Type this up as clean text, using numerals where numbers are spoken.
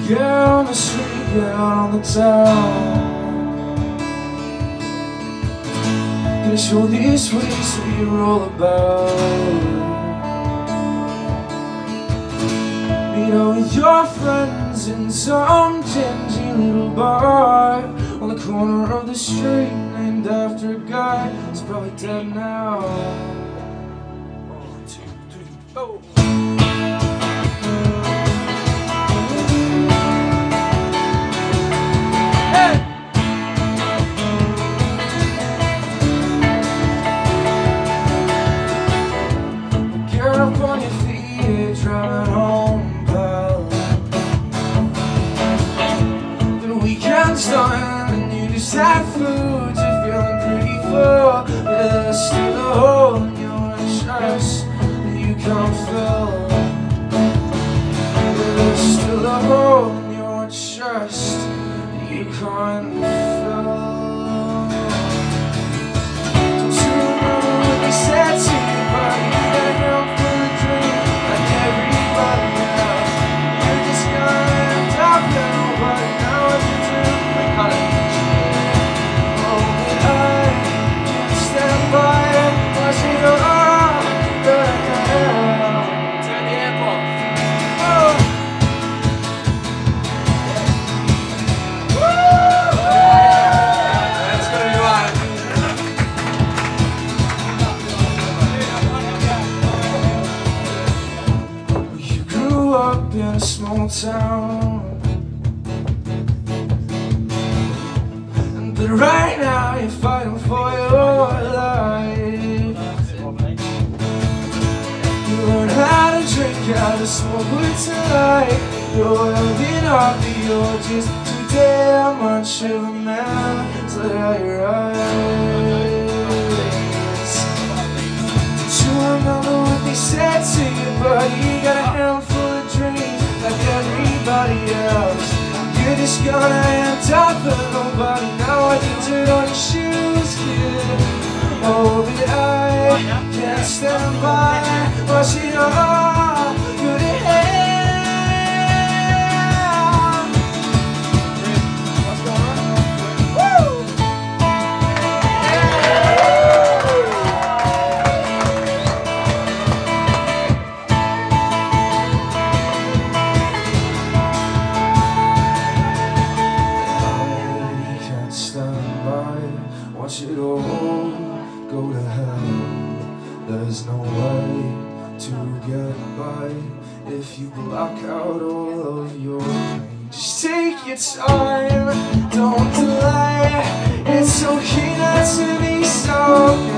Get on the street, get out on the town. Gonna show these ways we're all about. Meet all your friends in some dingy little bar on the corner of the street, named after a guy who's probably dead now. 1, 2, 3, oh. Up on your feet, driving home, pal. The weekend's done and you just had food. You're feeling pretty full, but there's still a hole in your chest that you can't fill. There's still a hole in your chest that you can't fill. Don't you remember what they said to you, buddy? Up in a small town, but right now you're fighting for your life. You learn how to drink, how to smoke with tonight. You're healthy up, but you're just too damn much of a man to let out your eyes. Don't you remember what they said to you, buddy? You got a handful like everybody else. You're just gonna end up with nobody. Now I can turn on your shoes, kid. Oh, but I can't stand by watching all good ahead. What's going on? Woo! Watch it all go to hell. There's no way to get by if you block out all of your pain. Just take your time, don't delay. It's okay not to be so